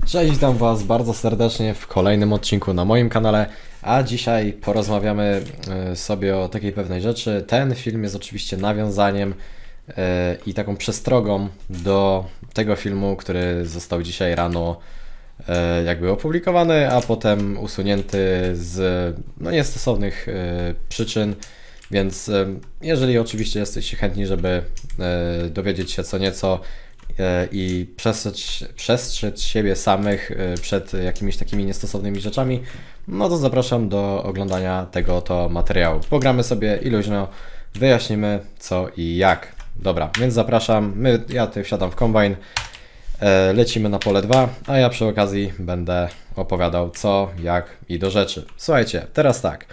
Cześć, witam Was bardzo serdecznie w kolejnym odcinku na moim kanale, a dzisiaj porozmawiamy sobie o takiej pewnej rzeczy. Ten film jest oczywiście nawiązaniem i taką przestrogą do tego filmu, który został dzisiaj rano jakby opublikowany, a potem usunięty z niestosownych przyczyn. Więc jeżeli oczywiście jesteście chętni, żeby dowiedzieć się co nieco i przestrzec siebie samych przed jakimiś takimi niestosownymi rzeczami, no to zapraszam do oglądania tego oto materiału. Pogramy sobie i luźno wyjaśnimy co i jak. Dobra, więc zapraszam, ja tutaj wsiadam w kombajn, lecimy na pole 2, a ja przy okazji będę opowiadał co, jak i do rzeczy. Słuchajcie, teraz tak.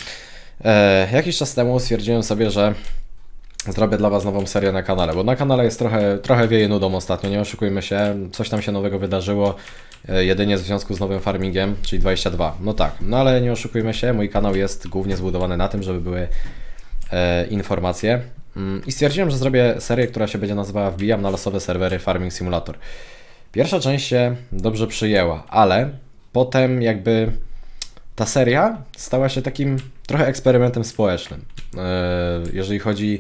Jakiś czas temu stwierdziłem sobie, że zrobię dla Was nową serię na kanale, bo na kanale jest trochę wieje nudą ostatnio, nie oszukujmy się, coś tam się nowego wydarzyło, jedynie w związku z nowym farmingiem, czyli 22. No tak, no ale nie oszukujmy się, mój kanał jest głównie zbudowany na tym, żeby były informacje i stwierdziłem, że zrobię serię, która się będzie nazywała Wbijam na losowe serwery Farming Simulator. Pierwsza część się dobrze przyjęła, ale potem jakby ta seria stała się takim trochę eksperymentem społecznym, jeżeli chodzi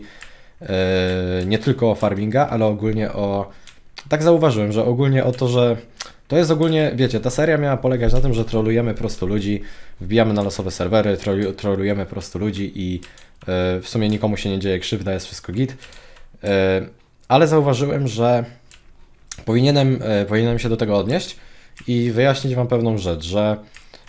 nie tylko o farminga, ale ogólnie o... Tak zauważyłem, że ogólnie o to, że to jest ogólnie, wiecie, ta seria miała polegać na tym, że trolujemy po prostu ludzi, wbijamy na losowe serwery, trolujemy po prostu ludzi i w sumie nikomu się nie dzieje krzywda, jest wszystko git, ale zauważyłem, że powinienem się do tego odnieść i wyjaśnić Wam pewną rzecz, że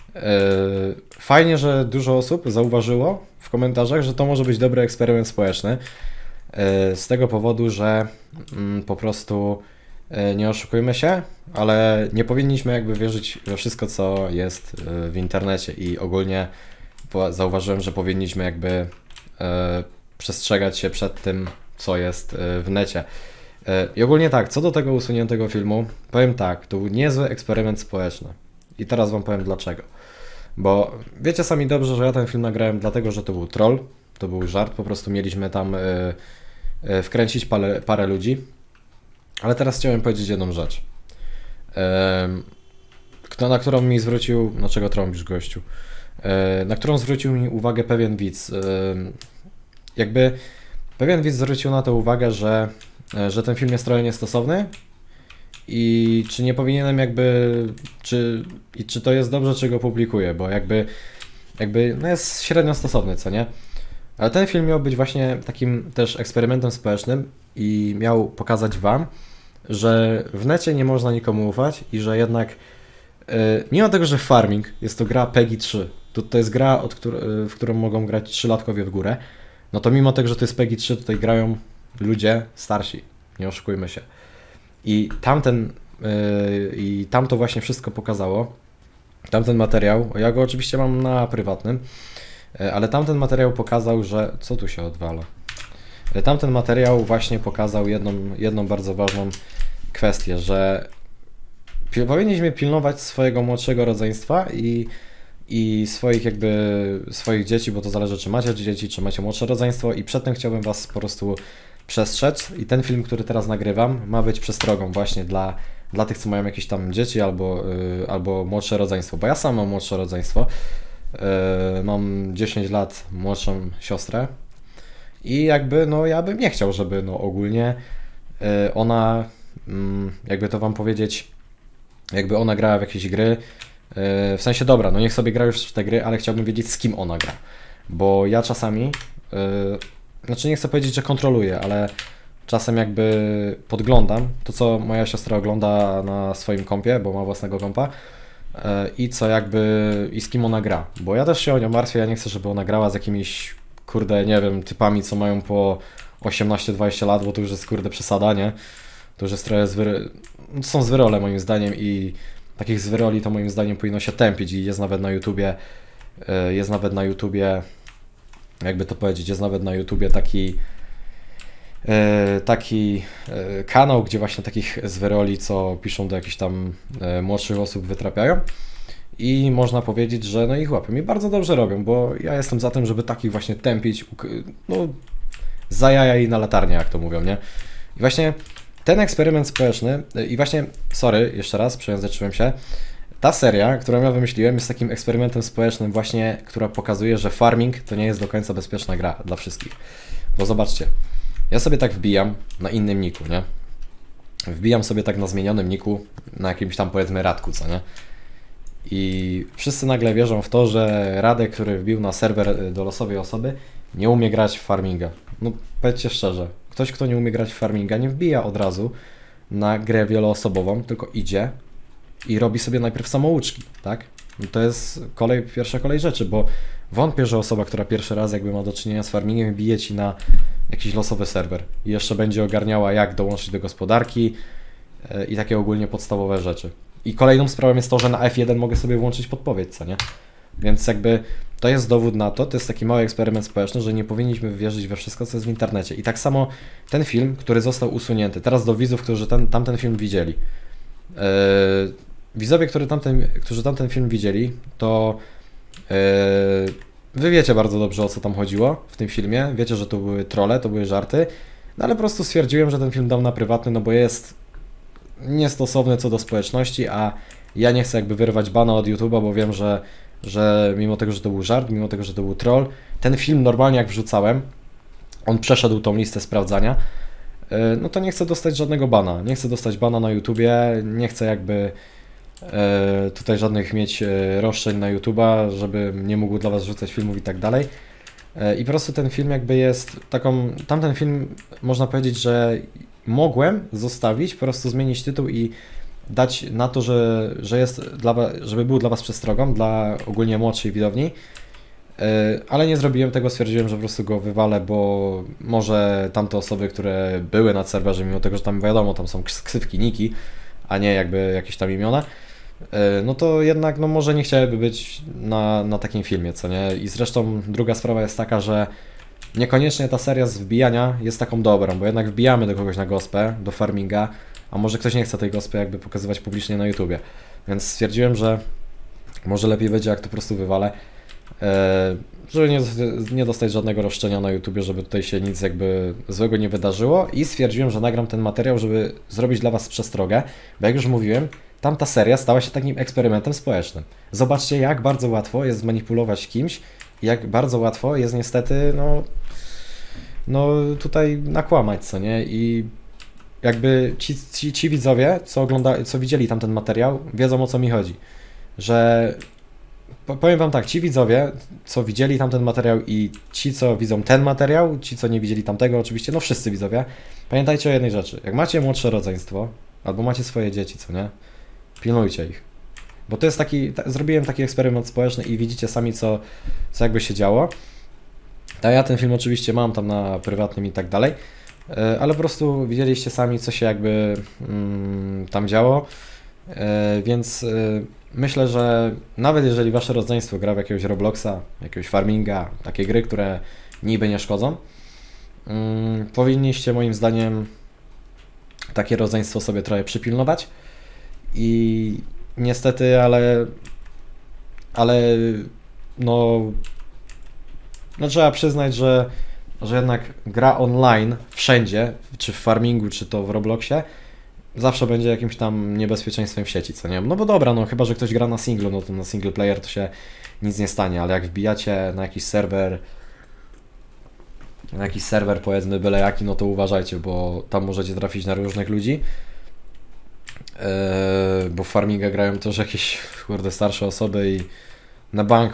fajnie, że dużo osób zauważyło w komentarzach, że to może być dobry eksperyment społeczny. Z tego powodu, że po prostu nie oszukujmy się, ale nie powinniśmy jakby wierzyć we wszystko, co jest w internecie i ogólnie zauważyłem, że powinniśmy jakby przestrzegać się przed tym, co jest w necie. I ogólnie tak, co do tego usuniętego filmu, powiem tak, to był niezły eksperyment społeczny. I teraz Wam powiem dlaczego. Bo wiecie sami dobrze, że ja ten film nagrałem dlatego, że to był troll, to był żart, po prostu mieliśmy tam wkręcić parę ludzi. Ale teraz chciałem powiedzieć jedną rzecz. Na którą mi zwrócił... No czego trąbisz, gościu? Na którą zwrócił mi uwagę pewien widz. Jakby pewien widz zwrócił na to uwagę, że ten film jest trochę niestosowny i czy nie powinienem jakby... Czy to jest dobrze, czy go publikuję, bo jakby no jest średnio stosowny, co nie? Ale ten film miał być właśnie takim też eksperymentem społecznym i miał pokazać Wam, że w necie nie można nikomu ufać i że jednak mimo tego, że farming jest to gra PEGI 3, to jest gra, w którą mogą grać 3-latkowie w górę, no to mimo tego, że to jest PEGI 3, tutaj grają ludzie starsi, nie oszukujmy się. I tamto właśnie wszystko pokazało, tamten materiał, ja go oczywiście mam na prywatnym, ale tamten materiał pokazał, że... Co tu się odwala? Tamten materiał właśnie pokazał jedną bardzo ważną kwestię, że powinniśmy pilnować swojego młodszego rodzeństwa i swoich dzieci, bo to zależy, czy macie dzieci, czy macie młodsze rodzeństwo, i przed tym chciałbym Was po prostu przestrzec i ten film, który teraz nagrywam, ma być przestrogą właśnie dla tych, co mają jakieś tam dzieci albo młodsze rodzeństwo, bo ja sam mam młodsze rodzeństwo. Mam 10 lat młodszą siostrę i jakby no ja bym nie chciał, żeby no ogólnie ona, jakby to Wam powiedzieć, jakby ona grała w jakieś gry, w sensie dobra, no niech sobie gra już w te gry, ale chciałbym wiedzieć, z kim ona gra, bo ja czasami, znaczy nie chcę powiedzieć, że kontroluję, ale czasem jakby podglądam to, co moja siostra ogląda na swoim kompie, bo ma własnego kompa, i co jakby, i z kim ona gra, bo ja też się o nią martwię, ja nie chcę, żeby ona grała z jakimiś, kurde, nie wiem, typami, co mają po 18-20 lat, bo to już jest, kurde, przesada, nie? To już jest trochę są zwyrole moim zdaniem i takich zwyroli to moim zdaniem powinno się tępić i jest nawet na YouTubie, jakby to powiedzieć, jest nawet na YouTubie taki kanał, gdzie właśnie takich zwyroli, co piszą do jakichś tam młodszych osób, wytrapiają i można powiedzieć, że no ich łapią i bardzo dobrze robią, bo ja jestem za tym, żeby takich właśnie tępić, no za jaja i na latarnię, jak to mówią, nie? I właśnie ten eksperyment społeczny i właśnie, sorry, jeszcze raz, przejęzyczyłem się, ta seria, którą ja wymyśliłem, jest takim eksperymentem społecznym właśnie, która pokazuje, że farming to nie jest do końca bezpieczna gra dla wszystkich. Bo zobaczcie, ja sobie tak wbijam na innym niku, nie? Wbijam sobie tak na zmienionym niku, na jakimś tam powiedzmy Radku, co nie? I wszyscy nagle wierzą w to, że Radek, który wbił na serwer do losowej osoby, nie umie grać w farminga. No powiedzcie szczerze, ktoś, kto nie umie grać w farminga, nie wbija od razu na grę wieloosobową, tylko idzie i robi sobie najpierw samouczki, tak? No to jest pierwsza kolej rzeczy, bo wątpię, że osoba, która pierwszy raz jakby ma do czynienia z farmingiem, bije ci na jakiś losowy serwer i jeszcze będzie ogarniała, jak dołączyć do gospodarki i takie ogólnie podstawowe rzeczy. I kolejną sprawą jest to, że na F1 mogę sobie włączyć podpowiedź, co nie? Więc jakby to jest dowód na to, to jest taki mały eksperyment społeczny, że nie powinniśmy wierzyć we wszystko, co jest w internecie. I tak samo ten film, który został usunięty, teraz do widzów, którzy tamten film widzieli. Widzowie, którzy tamten film widzieli, to wy wiecie bardzo dobrze, o co tam chodziło w tym filmie. Wiecie, że to były trolle, to były żarty. No ale po prostu stwierdziłem, że ten film dam na prywatny, no bo jest niestosowny co do społeczności, a ja nie chcę jakby wyrwać bana od YouTube'a, bo wiem, że mimo tego, że to był żart, mimo tego, że to był troll, ten film normalnie jak wrzucałem, on przeszedł tą listę sprawdzania, no to nie chcę dostać żadnego bana. Nie chcę dostać bana na YouTubie, nie chcę jakby tutaj żadnych mieć roszczeń na YouTube'a, żeby nie mógł dla was rzucać filmów i tak dalej. I po prostu ten film jakby jest taką, tamten film można powiedzieć, że mogłem zostawić, po prostu zmienić tytuł i dać na to, że jest żeby był dla was przestrogą, dla ogólnie młodszej widowni, ale nie zrobiłem tego, stwierdziłem, że po prostu go wywalę, bo może tamte osoby, które były na serwerze, mimo tego, że tam wiadomo, tam są ksywki, niki, a nie jakby jakieś tam imiona, no to jednak no może nie chciałyby być na takim filmie, co nie? I zresztą druga sprawa jest taka, że niekoniecznie ta seria z wbijania jest taką dobrą, bo jednak wbijamy do kogoś na gospę, do farminga, a może ktoś nie chce tej gospy jakby pokazywać publicznie na YouTubie. Więc stwierdziłem, że może lepiej będzie, jak to po prostu wywalę, żeby nie dostać żadnego roszczenia na YouTubie, żeby tutaj się nic jakby złego nie wydarzyło, i stwierdziłem, że nagram ten materiał, żeby zrobić dla was przestrogę, bo jak już mówiłem, tamta seria stała się takim eksperymentem społecznym. Zobaczcie, jak bardzo łatwo jest zmanipulować kimś, jak bardzo łatwo jest niestety, no tutaj nakłamać, co nie? I jakby ci widzowie, co widzieli tamten materiał, wiedzą, o co mi chodzi. Że powiem wam tak, ci widzowie, co widzieli tamten materiał i ci, co widzą ten materiał, ci, co nie widzieli tamtego, oczywiście, no wszyscy widzowie, pamiętajcie o jednej rzeczy. Jak macie młodsze rodzeństwo, albo macie swoje dzieci, co nie? Pilnujcie ich. Bo to jest zrobiłem taki eksperyment społeczny i widzicie sami, co jakby się działo. A ja ten film oczywiście mam tam na prywatnym i tak dalej, ale po prostu widzieliście sami, co się jakby tam działo, więc myślę, że nawet jeżeli wasze rodzeństwo gra w jakiegoś Robloxa, jakiegoś farminga, takie gry, które niby nie szkodzą, powinniście moim zdaniem takie rodzeństwo sobie trochę przypilnować i niestety, ale no trzeba przyznać, że jednak gra online wszędzie, czy w farmingu, czy to w Robloxie, zawsze będzie jakimś tam niebezpieczeństwem w sieci, co nie? No bo dobra, no chyba że ktoś gra na singlu, no to na single player to się nic nie stanie, ale jak wbijacie na jakiś serwer powiedzmy byle jaki, no to uważajcie, bo tam możecie trafić na różnych ludzi, bo w farminga grają też jakieś kurde starsze osoby i na bank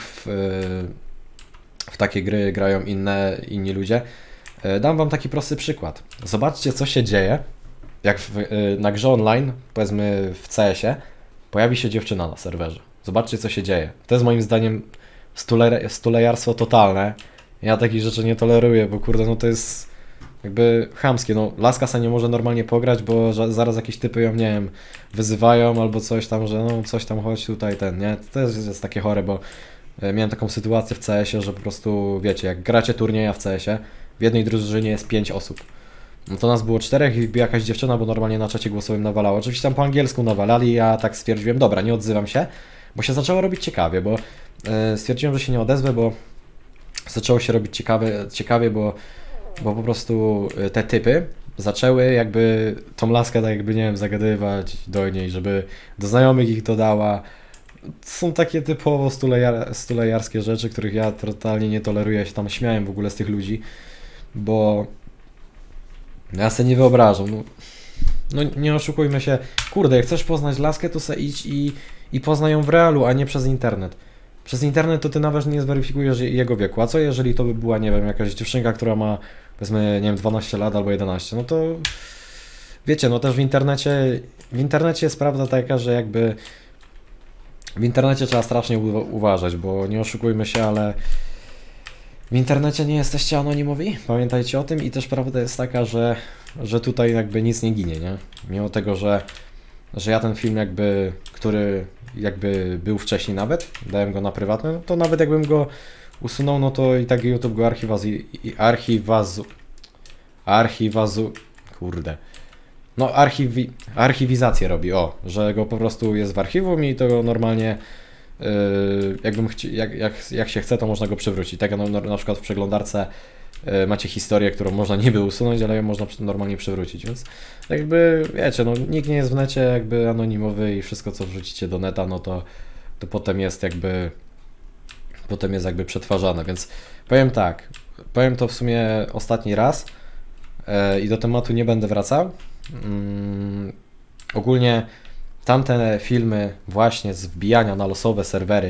w takie gry grają inni ludzie. Dam wam taki prosty przykład. Zobaczcie, co się dzieje, jak na grze online, powiedzmy w CS-ie, pojawi się dziewczyna na serwerze. Zobaczcie, co się dzieje. To jest moim zdaniem stulejarstwo totalne. Ja takich rzeczy nie toleruję, bo kurde, no to jest jakby chamskie. No, laska se nie może normalnie pograć, bo zaraz jakieś typy ją, nie wiem, wyzywają albo coś tam, że no coś tam chodź tutaj, nie? To jest takie chore, bo miałem taką sytuację w CS-ie, że po prostu, wiecie, jak gracie turnieja w CS-ie, w jednej drużynie jest 5 osób. No to nas było 4 i jakaś dziewczyna, bo normalnie na czacie głosowym nawalała. Oczywiście tam po angielsku nawalali, ja tak stwierdziłem, dobra, nie odzywam się, bo się zaczęło robić ciekawie, bo stwierdziłem, że się nie odezwę, bo zaczęło się robić ciekawie, bo po prostu te typy zaczęły jakby tą laskę tak jakby, nie wiem, zagadywać do niej, żeby do znajomych ich dodała. Są takie typowo stulejarskie rzeczy, których ja totalnie nie toleruję, ja się tam śmiałem w ogóle z tych ludzi, bo ja sobie nie wyobrażam, no nie oszukujmy się, kurde, jak chcesz poznać laskę, to se idź i poznaj ją w realu, a nie przez internet. Przez internet to ty nawet nie zweryfikujesz jego wieku, a co jeżeli to by była, nie wiem, jakaś dziewczynka, która ma, powiedzmy, nie wiem, 12 lat albo 11, no to wiecie, no też w internecie jest prawda taka, że jakby w internecie trzeba strasznie uważać, bo nie oszukujmy się, ale w internecie nie jesteście anonimowi, pamiętajcie o tym i też prawda jest taka, że tutaj jakby nic nie ginie, nie? Mimo tego, że ja ten film jakby, który jakby był wcześniej nawet, dałem go na prywatny, no to nawet jakbym go usunął, no to i tak YouTube go kurde. No archiwizację robi, że go po prostu jest w archiwum i to normalnie jakbym jak się chce, to można go przywrócić. Tak jak na przykład w przeglądarce macie historię, którą można niby usunąć, ale ją można normalnie przywrócić, więc jakby wiecie, no nikt nie jest w necie jakby anonimowy i wszystko co wrzucicie do neta, no to potem jest jakby przetwarzane, więc powiem tak, powiem to w sumie ostatni raz i do tematu nie będę wracał. Ogólnie tamte filmy właśnie z wbijania na losowe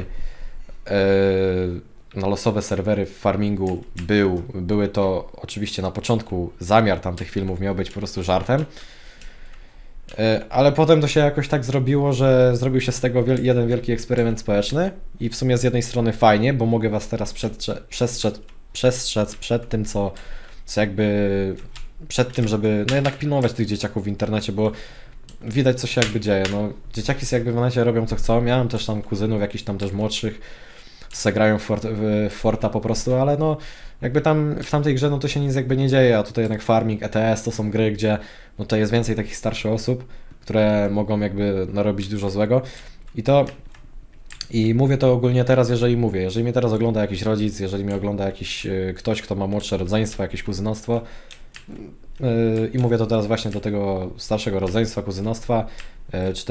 serwery w farmingu były to oczywiście na początku zamiar tamtych filmów miał być po prostu żartem, ale potem to się jakoś tak zrobiło, że zrobił się z tego jeden wielki eksperyment społeczny i w sumie z jednej strony fajnie, bo mogę was teraz przestrzec przed tym, co jakby przed tym, żeby no jednak pilnować tych dzieciaków w internecie, bo widać co się jakby dzieje, no dzieciaki sobie jakby w necie robią co chcą, miałem też tam kuzynów jakichś tam też młodszych, se grają w Forta po prostu, ale no jakby tam w tamtej grze no to się nic jakby nie dzieje, a tutaj jednak Farming, ETS to są gry, gdzie no to jest więcej takich starszych osób, które mogą jakby narobić dużo złego i mówię to ogólnie teraz, jeżeli mnie teraz ogląda jakiś rodzic, jeżeli mnie ogląda jakiś ktoś, kto ma młodsze rodzeństwo, jakieś kuzynostwo i mówię to teraz właśnie do tego starszego rodzeństwa, kuzynostwa, czy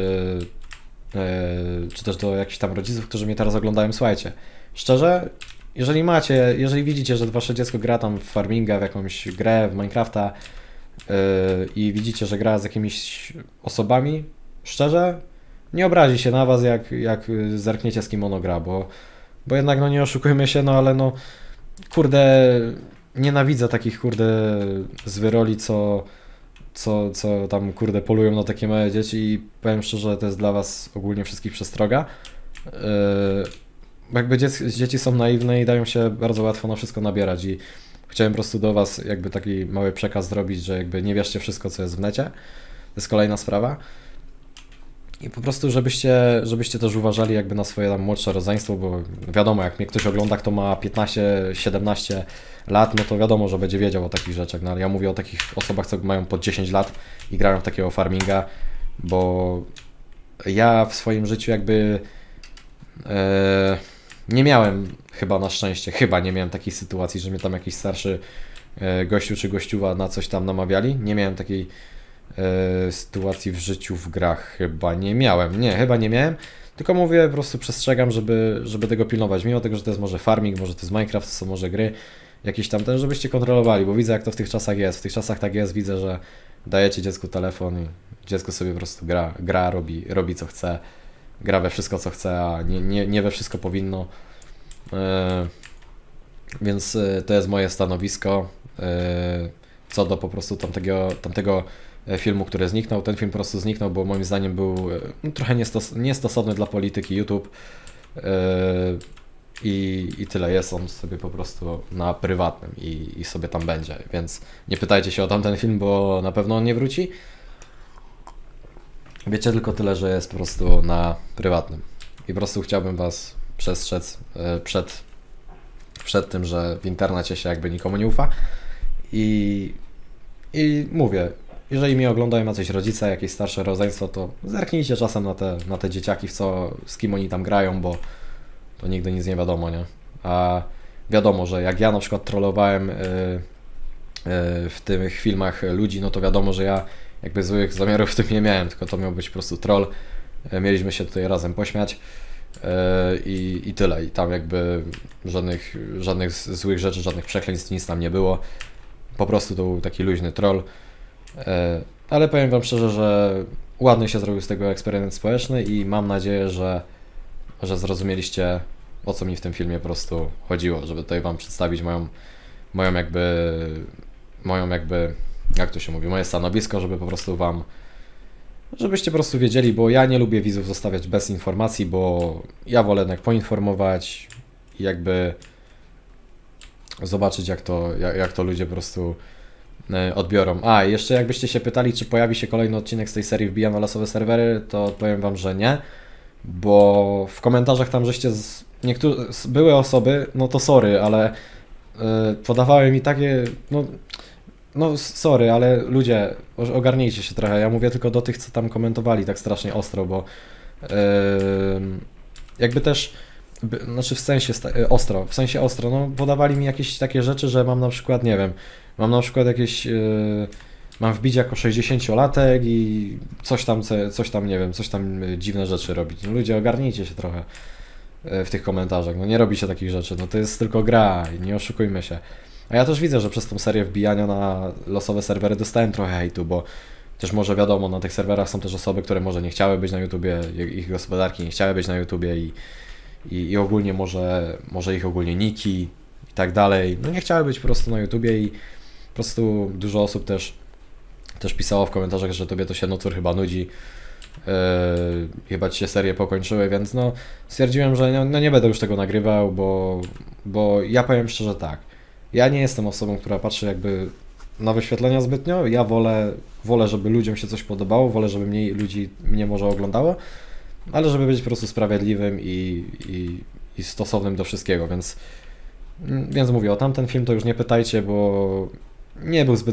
też do jakichś tam rodziców, którzy mnie teraz oglądają, słuchajcie, szczerze, jeżeli widzicie, że wasze dziecko gra tam w farminga, w jakąś grę, w Minecrafta i widzicie, że gra z jakimiś osobami, szczerze, nie obrazi się na was, jak zerkniecie z kim ono gra, bo jednak no nie oszukujmy się, no ale no kurde, nienawidzę takich kurde zwyroli, co tam kurde polują na takie małe dzieci i powiem szczerze, to jest dla was ogólnie wszystkich przestroga. Jakby dzieci są naiwne i dają się bardzo łatwo na wszystko nabierać i chciałem po prostu do was jakby taki mały przekaz zrobić, że jakby nie wierzcie wszystko co jest w necie. To jest kolejna sprawa. I po prostu żebyście też uważali jakby na swoje tam młodsze rodzeństwo, bo wiadomo, jak mnie ktoś ogląda, kto ma 15-17 lat, no to wiadomo, że będzie wiedział o takich rzeczach, no ale ja mówię o takich osobach, co mają po 10 lat i grają w takiego farminga, bo ja w swoim życiu jakby nie miałem na szczęście nie miałem takiej sytuacji, że mnie tam jakiś starszy gościu czy gościuwa na coś tam namawiali, nie miałem takiej sytuacji w życiu w grach chyba nie miałem, tylko mówię, po prostu przestrzegam, żeby tego pilnować, mimo tego, że to jest może farming, może to jest Minecraft, to są może gry jakieś tam żebyście kontrolowali, bo widzę jak to w tych czasach jest, tak jest, widzę, że dajecie dziecku telefon i dziecko sobie po prostu gra robi co chce, gra we wszystko co chce, a nie we wszystko powinno, więc to jest moje stanowisko co do po prostu tamtego filmu, który zniknął. Ten film po prostu zniknął, bo moim zdaniem był trochę niestosowny dla polityki YouTube i tyle. Jest on sobie po prostu na prywatnym i sobie tam będzie, więc nie pytajcie się o tamten film, bo na pewno on nie wróci. Wiecie tylko tyle, że jest po prostu na prywatnym i po prostu chciałbym was przestrzec przed tym, że w internecie się jakby nikomu nie ufa i mówię, jeżeli mnie oglądają jacyś rodzice, jakieś starsze rodzeństwo, to zerknijcie czasem na te dzieciaki, z kim oni tam grają, bo to nigdy nic nie wiadomo, nie? A wiadomo, że jak ja na przykład trollowałem w tych filmach ludzi, no to wiadomo, że ja jakby złych zamiarów w tym nie miałem, tylko to miał być po prostu troll. Mieliśmy się tutaj razem pośmiać i tyle. I tam jakby żadnych złych rzeczy, żadnych przekleństw, nic tam nie było. Po prostu to był taki luźny troll. Ale powiem wam szczerze, że ładny się zrobił z tego eksperyment społeczny i mam nadzieję, że zrozumieliście, o co mi w tym filmie po prostu chodziło, żeby tutaj wam przedstawić moją jakby, jak to się mówi, moje stanowisko, żeby po prostu wam, żebyście po prostu wiedzieli, bo ja nie lubię widzów zostawiać bez informacji, bo ja wolę jednak poinformować i jakby zobaczyć, jak to ludzie po prostu odbiorą. A, jeszcze jakbyście się pytali, czy pojawi się kolejny odcinek z tej serii Wbijam na losowe serwery, to powiem wam, że nie, bo w komentarzach tam żeście były osoby, no to sorry, ale podawały mi takie, no sorry, ale ludzie, ogarnijcie się trochę, ja mówię tylko do tych, co tam komentowali tak strasznie ostro, bo jakby też, znaczy w sensie ostro, no podawali mi jakieś takie rzeczy, że mam na przykład, nie wiem, mam na przykład jakieś, mam wbić jako 60-latek i coś tam, nie wiem, coś tam dziwne rzeczy robić. No ludzie, ogarnijcie się trochę w tych komentarzach, no nie robi się takich rzeczy, no to jest tylko gra i nie oszukujmy się. A ja też widzę, że przez tą serię wbijania na losowe serwery dostałem trochę hejtu, bo też może wiadomo, na tych serwerach są też osoby, które może nie chciały być na YouTubie, ich gospodarki nie chciały być na YouTubie i ogólnie może ich ogólnie niki i tak dalej, no nie chciały być po prostu na YouTubie i po prostu dużo osób też pisało w komentarzach, że tobie to się nocór chyba nudzi, chyba ci się serie pokończyły, więc no stwierdziłem, że no nie będę już tego nagrywał, bo ja powiem szczerze tak, ja nie jestem osobą, która patrzy jakby na wyświetlenia zbytnio, ja wolę, żeby ludziom się coś podobało, wolę, żeby mniej ludzi mnie może oglądało, ale żeby być po prostu sprawiedliwym i stosownym do wszystkiego, więc mówię, o tamten film to już nie pytajcie, bo nie był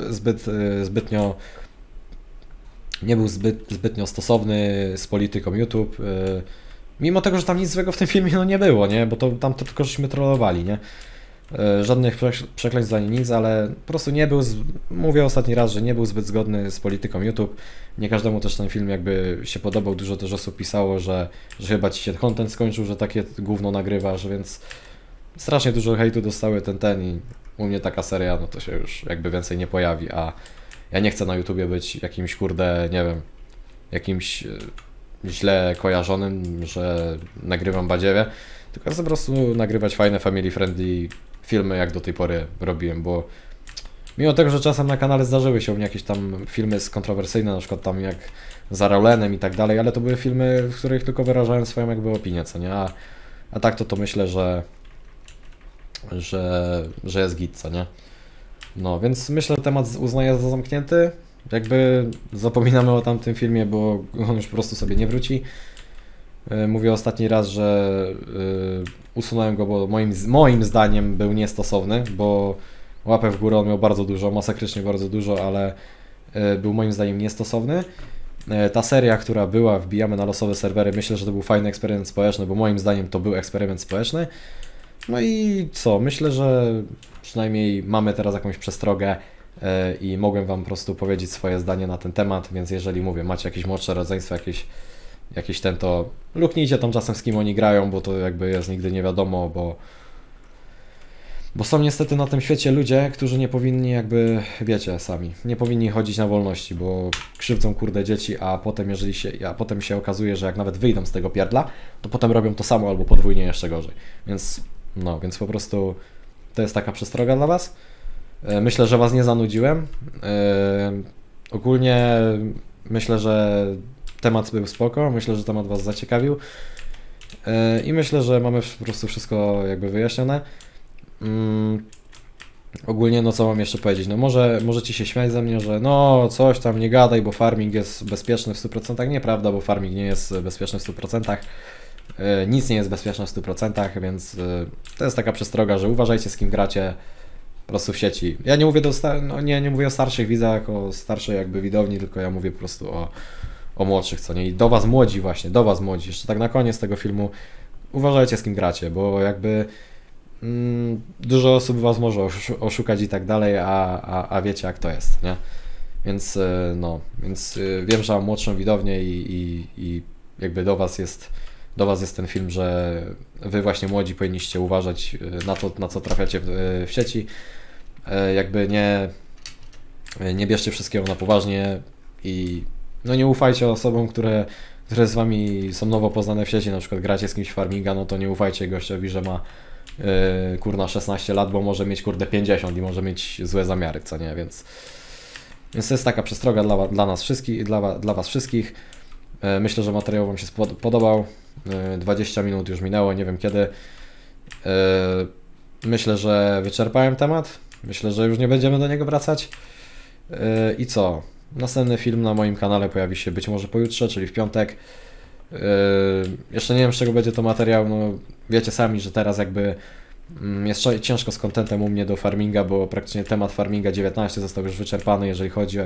zbytnio stosowny z polityką YouTube, mimo tego, że tam nic złego w tym filmie no nie było, nie, bo tam to tylko żeśmy trollowali, nie, żadnych przekleństw ani nic, ale po prostu mówię ostatni raz, że nie był zbyt zgodny z polityką YouTube, nie każdemu też ten film jakby się podobał, dużo też osób pisało, że chyba ci się content skończył, że takie gówno nagrywasz, więc strasznie dużo hejtu dostały ten i u mnie taka seria, no to się już jakby więcej nie pojawi, a ja nie chcę na YouTubie być jakimś kurde, nie wiem, jakimś źle kojarzonym, że nagrywam badziewie, tylko chcę po prostu nagrywać fajne, family friendly filmy, jak do tej pory robiłem, bo mimo tego, że czasem na kanale zdarzyły się u mnie jakieś tam filmy kontrowersyjne, na przykład tam jak z Araulenem i tak dalej, ale to były filmy, w których tylko wyrażałem swoją jakby opinię, co nie, a tak to myślę, że jest git, co nie? No, więc myślę, że temat uznaję za zamknięty. Jakby zapominamy o tamtym filmie, bo on już po prostu sobie nie wróci. Mówię ostatni raz, że usunąłem go, bo moim zdaniem był niestosowny, bo łapę w górę on miał bardzo dużo, masakrycznie bardzo dużo, ale był moim zdaniem niestosowny. Ta seria, która była, wbijamy na losowe serwery, myślę, że to był fajny eksperyment społeczny, bo moim zdaniem to był eksperyment społeczny. No i co? Myślę, że przynajmniej mamy teraz jakąś przestrogę i mogłem wam po prostu powiedzieć swoje zdanie na ten temat, więc jeżeli macie jakieś młodsze rodzeństwo, jakieś to luknijcie tam czasem z kim oni grają, bo to jakby jest nigdy nie wiadomo, bo są niestety na tym świecie ludzie, którzy nie powinni jakby, wiecie sami, nie powinni chodzić na wolności, bo krzywdzą kurde dzieci, a potem się okazuje, że jak nawet wyjdą z tego pierdla, to potem robią to samo albo podwójnie jeszcze gorzej, więc po prostu to jest taka przestroga dla was. Myślę, że was nie zanudziłem. Ogólnie myślę, że temat był spoko, myślę, że temat was zaciekawił i myślę, że mamy po prostu wszystko jakby wyjaśnione. Ogólnie co mam jeszcze powiedzieć, możecie się śmiać ze mnie, że coś tam nie gadaj, bo farming jest bezpieczny w 100%, nieprawda, bo farming nie jest bezpieczny w 100%. Nic nie jest bezpieczne w 100%, więc to jest taka przestroga, że uważajcie z kim gracie po prostu w sieci. Ja nie mówię nie mówię o starszych widzach, o starszej jakby widowni, tylko ja mówię po prostu o młodszych, co nie? I do was młodzi, jeszcze tak na koniec tego filmu, uważajcie z kim gracie, bo jakby dużo osób was może oszukać i tak dalej, a wiecie jak to jest, nie? Więc wiem, że mam młodszą widownię i jakby do was jest ten film, że wy właśnie młodzi powinniście uważać na to, na co trafiacie w sieci. Jakby nie bierzcie wszystkiego na poważnie i no nie ufajcie osobom, które z wami są nowo poznane w sieci, na przykład gracie z kimś farminga, no to nie ufajcie gościowi, że ma kurna 16 lat, bo może mieć kurde 50 i może mieć złe zamiary, co nie, więc to jest taka przestroga dla nas wszystkich, dla was wszystkich. Myślę, że materiał wam się podobał. 20 minut już minęło, nie wiem kiedy. Myślę, że wyczerpałem temat. Myślę, że już nie będziemy do niego wracać. I co? Następny film na moim kanale pojawi się być może pojutrze, czyli w piątek. Jeszcze nie wiem, z czego będzie to materiał. No, wiecie sami, że teraz jakby jest ciężko z contentem u mnie do farminga, bo praktycznie temat farminga 19 został już wyczerpany, jeżeli chodzi o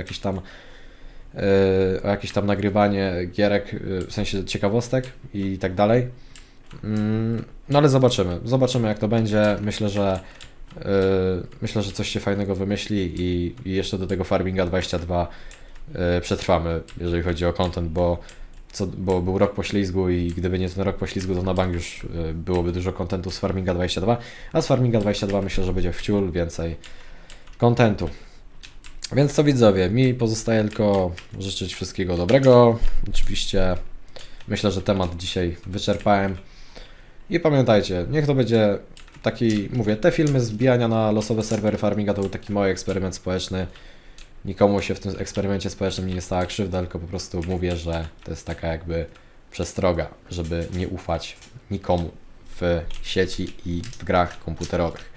jakieś tam nagrywanie gierek, w sensie ciekawostek i tak dalej. No ale zobaczymy jak to będzie. Myślę, że coś się fajnego wymyśli i jeszcze do tego Farminga 22 przetrwamy, jeżeli chodzi o content, bo był rok poślizgu i gdyby nie ten rok poślizgu, to na bank już byłoby dużo contentu z Farminga 22, a z Farminga 22 myślę, że będzie wciul więcej contentu. Więc co widzowie, mi pozostaje tylko życzyć wszystkiego dobrego. Oczywiście myślę, że temat dzisiaj wyczerpałem. I pamiętajcie, niech to będzie taki, mówię, te filmy zbijania na losowe serwery farminga to był taki mały eksperyment społeczny. Nikomu się w tym eksperymencie społecznym nie stała krzywda, tylko po prostu mówię, że to jest taka jakby przestroga, żeby nie ufać nikomu w sieci i w grach komputerowych.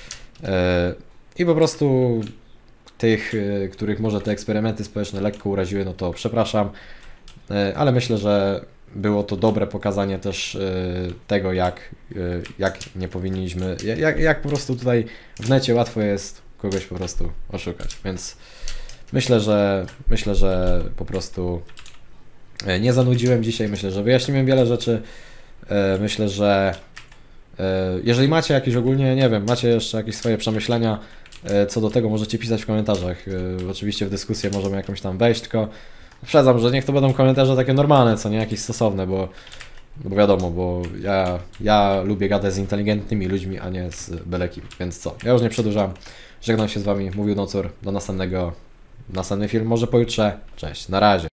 I po prostu tych, których może te eksperymenty społeczne lekko uraziły, no to przepraszam, ale myślę, że było to dobre pokazanie też tego, jak nie powinniśmy, jak po prostu tutaj w necie łatwo jest kogoś po prostu oszukać, więc myślę, że po prostu nie zanudziłem dzisiaj, myślę, że wyjaśniłem wiele rzeczy, myślę, że jeżeli macie jakieś ogólnie, nie wiem, macie jeszcze jakieś swoje przemyślenia co do tego, możecie pisać w komentarzach, oczywiście w dyskusję możemy jakąś tam wejść, tylko uprzedzam, że niech to będą komentarze takie normalne, co nie jakieś stosowne, bo wiadomo, bo ja lubię gadać z inteligentnymi ludźmi, a nie z byle kim, więc co, ja już nie przedłużam, żegnam się z wami, mówił Nocur, do następny film może pojutrze, cześć, na razie.